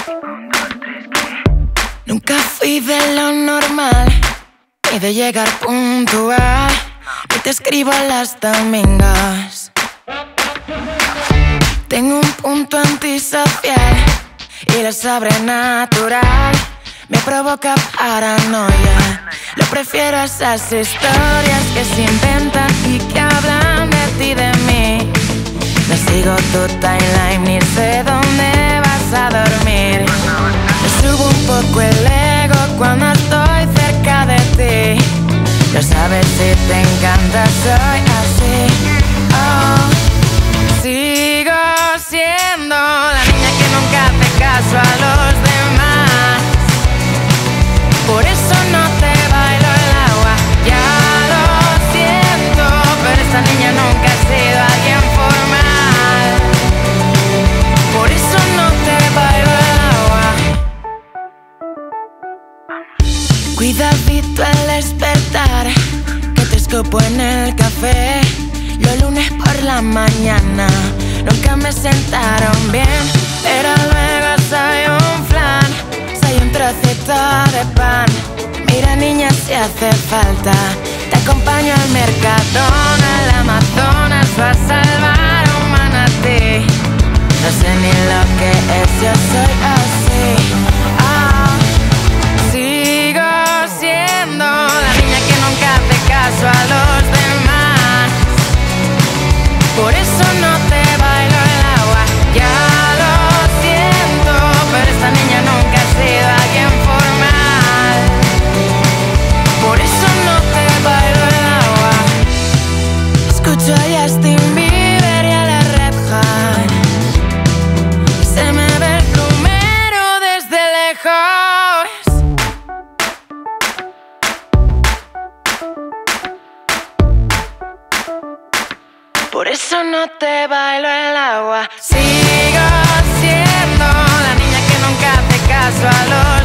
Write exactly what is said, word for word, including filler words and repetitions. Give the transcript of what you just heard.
Nunca fui de lo normal, ni de llegar puntual, ni te escribo a las domingas. Tengo un punto antisocial y lo sobrenatural me provoca paranoia. Lo prefiero a esas historias que se inventan y que hablan de ti, de mí. No sigo tu timeline ni sé dónde vas a dormir. Me subo un poco el ego cuando estoy cerca de ti. Lo sabes si te encanta, soy así. Oh. Sigo siendo la niña que nunca hace caso a los demás. Por eso no te bailo el agua, ya lo siento, pero esta niña nunca ha sido alguien formal. Por eso no te bailo el agua. Cuidadito al despertar, que te escupo en el café. Los lunes por la mañana nunca me sentaron bien, pero luego soy un flan, soy un trocito de pan. Mira niña, si hace falta, te acompaño al Mercadona, al Amazonas, o a salvar un manatí. No sé ni lo que es, yo soy así. Oh. Sigo siendo la niña que nunca hace caso a los demás. Por eso no te bailo el agua, ya lo siento, pero esta niña nunca ha sido alguien formal. Por eso no te bailo el agua. Escucho a Justin Bieber y a la Red Hot. Se me ve el plumero desde lejos. Por eso no te bailo el agua. Sigo siendo la niña que nunca hace caso a los